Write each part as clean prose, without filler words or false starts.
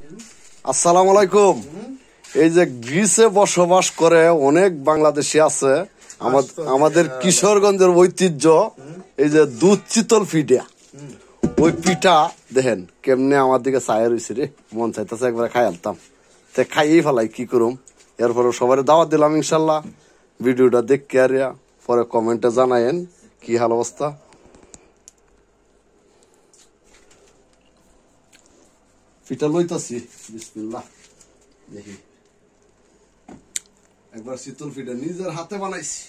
আসসালামু আলাইকুম। এই যে গ্রিসে বসবাস করে অনেক বাংলাদেশি আছে, আমাদের কিশোরগঞ্জের ঐতিহ্য এই যে দুধ চিতল পিঠা, ওই পিঠা দেখেন কেমনে আমার দিকে চায় রয়েছে রে, মন চাইতেছে একবার খাই আলতাম, তে খাইয়েই ফেলাই কি করুম। এরপরে সবাই দাওয়াত দিলাম ইনশাল্লাহ। ভিডিওটা দেখে আর পরে কমেন্টে জানায়েন কি হাল অবস্থা। পিঠা লইতাছি, বিসমিল্লাহ। দেখি একবার শীতল পিঠা নিজের হাতে বানাইছি।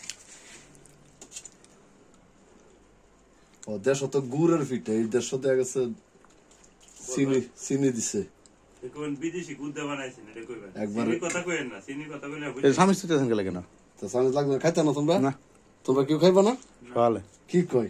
ও দেশ তো গুড়ের পিঠা, এই দেশ দেখা গেছে চিনি দিছে। খাইতে না তোমরা? তোমরা কেউ খাইবা না? কি কই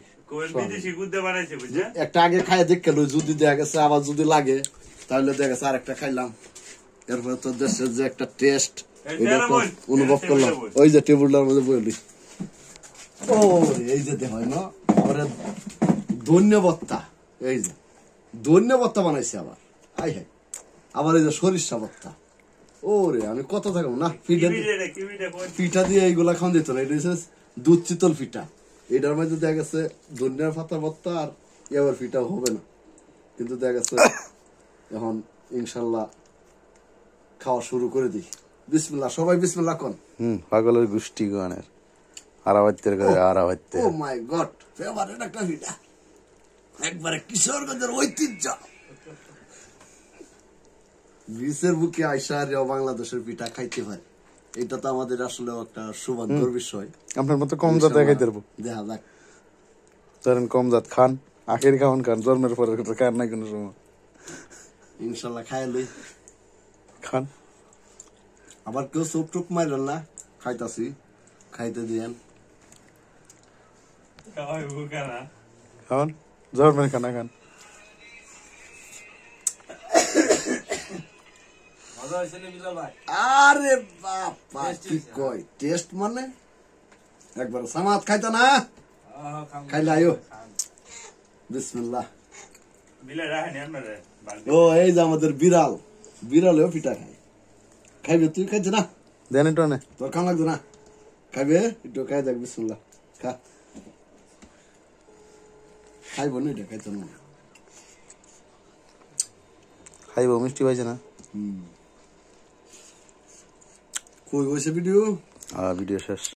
একটা আগে খাই দেখে লই, যদি দেখা গেছে আবার যদি লাগে তাহলে দেখা গেছে আরেকটা খাইলাম। এরপরে তো দেশের যে একটা টেস্ট অনুভব করলাম। ওই যে টেবিলটার মধ্যে বলি, ও এই যে দেখ না ধন্যবাদটা, এই যে ধন্যবাদটা বানাইছে আবার, আই হ্যাঁ আবার এই যে সরিষা ভর্তা। ও রে আমি কত থাকবো না, পিঠা দিয়ে এইগুলা খাওয়া দিত না। এটা হচ্ছে দুধ চিতল পিঠা, এটার মধ্যে দেখা গেছে ধনিয়ার পাতা ভর্তা, আর এবার পিঠা হবে না। কিন্তু দেখা গেছে এখন ইনশাল্লাহ খাওয়া শুরু করে দিই। বিসমিল্লাহ, সবাই বিসমিল্লাহ কোন। পাগলের গোষ্ঠী গানের আরাবাত্যের করে আরাবাত্যে। ও মাই গড, ফেভারিট একটা পিঠা, একবারে কিশোরগঞ্জের ঐতিহ্য। গ্রিসের বুকে আইসা আর বাংলাদেশের পিঠা খাইতে পারে, এটা তো আমাদের আসলে একটা সৌভাগ্যের বিষয়। আপনার মতো কম জাত খাইতে পারবো, দেখা যাক। ধরেন কম জাত খান, আখের খাওয়ান খান, জন্মের পরে খান নাই কোনো সময়। ইনশাল্লাহ খাই লই, খান। আবার কেউ চোপ টুপ মারলেন না, খাইতাছি, খাইতে দিয়েন। খান, জন্মের খানা খান। আরে বাবা কি কয় টেস্ট, মানে একবার সামাদ খাইতা না, খাইলে আয়ো। বিসমিল্লাহ। ও এই যে আমাদের বিড়াল, বিড়ালেও পিঠা খায়। খাইবে? তুই খাইছে না? দেন একটু নে, তোর খাওয়া লাগবে না? খাইবে? একটু খাই দেখ, বিসমিল্লাহ খা। খাইব না, এটা খাইতো না, খাইব। মিষ্টি পাইছে না? কই হয়েছে ভিডিও? ভিডিও শেষ।